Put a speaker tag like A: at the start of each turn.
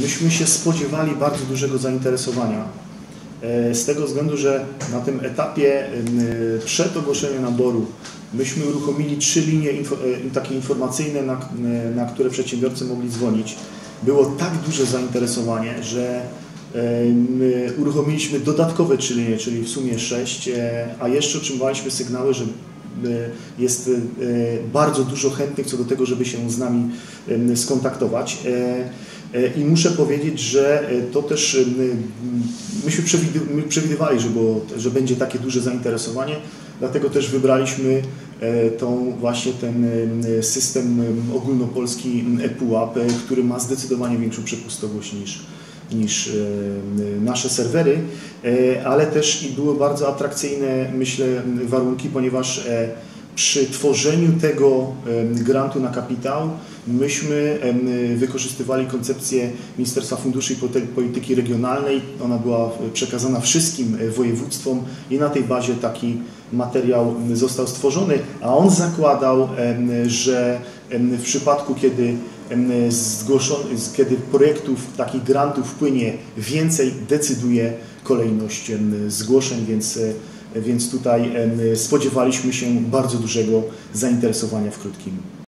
A: myśmy się spodziewali bardzo dużego zainteresowania. Z tego względu, że na tym etapie przed ogłoszeniem naboru myśmy uruchomili 3 linie takie informacyjne, na które przedsiębiorcy mogli dzwonić. Było tak duże zainteresowanie, że uruchomiliśmy dodatkowe 3 linie, czyli w sumie 6, a jeszcze otrzymywaliśmy sygnały, że jest bardzo dużo chętnych co do tego, żeby się z nami skontaktować. I muszę powiedzieć, że to też myśmy przewidywali, że będzie takie duże zainteresowanie, dlatego też wybraliśmy ten system ogólnopolski ePUAP, który ma zdecydowanie większą przepustowość niż nasze serwery, ale też i były bardzo atrakcyjne, myślę, warunki, ponieważ przy tworzeniu tego grantu na kapitał myśmy wykorzystywali koncepcję Ministerstwa Funduszy i Polityki Regionalnej. Ona była przekazana wszystkim województwom i na tej bazie taki materiał został stworzony, a on zakładał, że w przypadku, kiedy projektów, takich grantów wpłynie więcej, decyduje kolejność zgłoszeń, więc tutaj spodziewaliśmy się bardzo dużego zainteresowania w krótkim